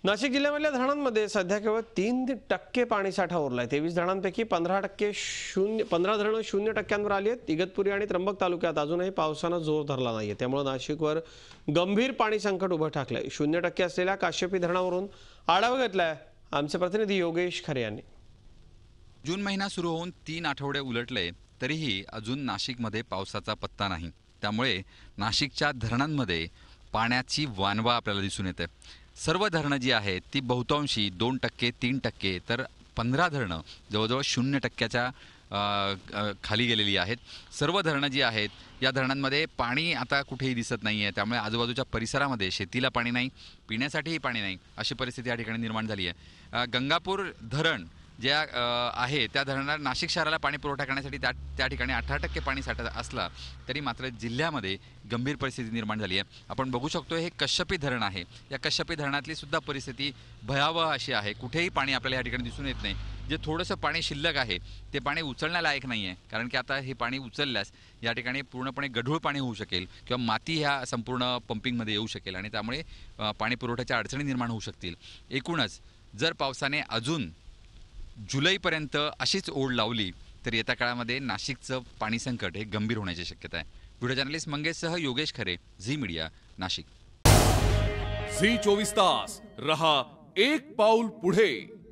नाशिक जिल्ह्यामधल्या धरणांमध्ये सध्या केवळ 3% पाणीसाठा उरलाय। 23 धरणांपैकी 15 धरणं 0%वर आली आहेत। इगतपुरी आणि त्र्यंबक तालुक्यात अजूनही पावसानं जोर धरला नाहीये, त्यामुळे नाशिकवर गंभीर पाणी संकट उभं ठाकलंय। 0% असलेल्या काश्यपी धरणावरून आढावा घेतलाय आमचे प्रतिनिधी योगेश खरे यांनी। जून महिना सुरू होऊन 3 आठवडे उलटले तरीही अजून नाशिकमध्ये पावसाचा पत्ता नाही। त्यामुळे नाशिकच्या धरणांमध्ये पाण्याची वानवा आपल्याला दिसून येते। सर्व धरणं जी आहेत ती बहुतांशी 2%, 3%, तर 15 धरणं जवळजवळ 0%च्या खाली गेलेली आहेत। सर्व धरणं जी आहेत या धरणांमध्ये पाणी आता कुठेही दिसत नाही आहे। त्यामुळे आजूबाजूच्या परिसरामध्ये शेतीला पाणी नाही, पिण्यासाठीही पाणी नाही, अशी परिस्थिती या ठिकाणी निर्माण झाली आहे। गंगापूर धरण ज्या आहे त्या धरणाला नाशिक शहराला पाणी पुरवठा करण्यासाठी त्या ठिकाणी 18% पाणी साठा असला तरी मात्र जिल्ह्यामध्ये गंभीर परिस्थिती निर्माण झाली आहे। आपण बघू शकतो हे कश्यपी धरण आहे। या कश्यपी धरणातली सुद्धा परिस्थिती भयावह अशी आहे। कुठेही पाणी आपल्याला या ठिकाणी दिसून येत नाही। जे थोडंसं पाणी शिल्लक आहे ते पाणी उचलण्यालायक नाही आहे, कारण की आता हे पाणी उचलल्यास या ठिकाणी पूर्णपणे गढूळ पाणी होऊ शकेल किंवा माती ह्या संपूर्ण पंपिंगमध्ये येऊ शकेल आणि त्यामुळे पाणी पुरवठ्याच्या अडचणी निर्माण होऊ शकतील। एकूणच जर पावसाने अजून जुलैपर्यंत अशीच ओढ लावली तर येत्या काळामध्ये नाशिकचं पाणी संकट हे गंभीर होण्याची शक्यता आहे। व्हिडिओ जर्नलिस्ट मंगेशसह योगेश खरे, झी मीडिया, नाशिक। झी 24 तास रहा एक पाऊल पुढे।